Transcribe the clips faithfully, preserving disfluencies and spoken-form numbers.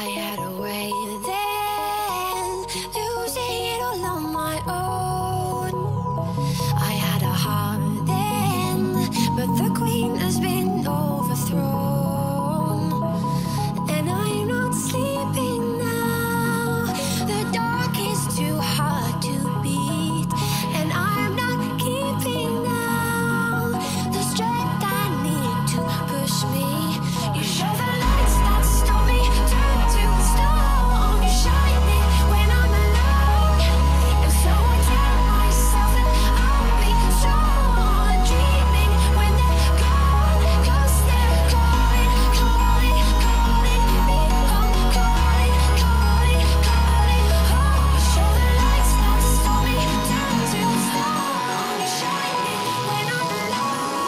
I had a way then, losing it all on my own. I had a heart then, but the queen has been overthrown. And I'm not sleeping now, the dark is too hard to beat. And I'm not keeping now the strength I need to push me. You show the lights that stop me, turn to stone. You shine me when I'm alone, and so I tell myself that I'll be strong. Dreaming when they're gone, 'cause they're calling, calling, calling me home. Calling, calling, calling home. You show the lights that stop me, turn to stone. You shine me when I'm alone.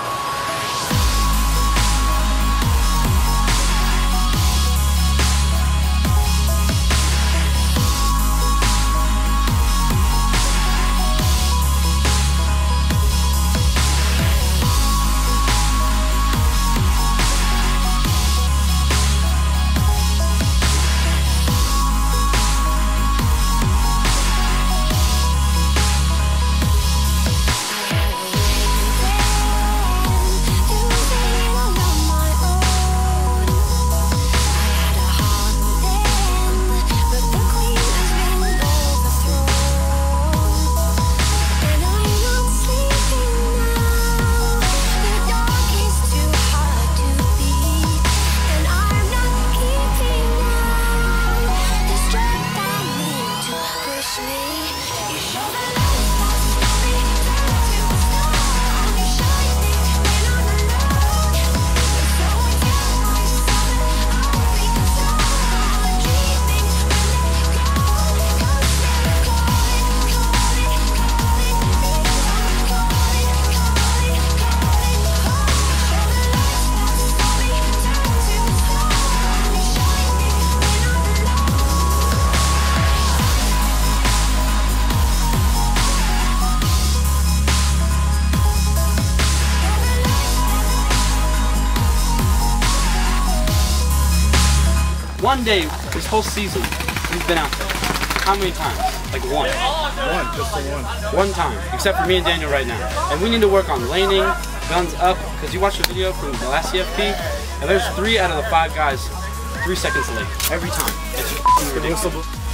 One day, this whole season, we've been out there. How many times? Like one. One, just the one. One time, except for me and Daniel right now. And we need to work on laning, guns up, because you watched the video from the last C F P, and there's three out of the five guys three seconds late. Every time. It's ridiculous.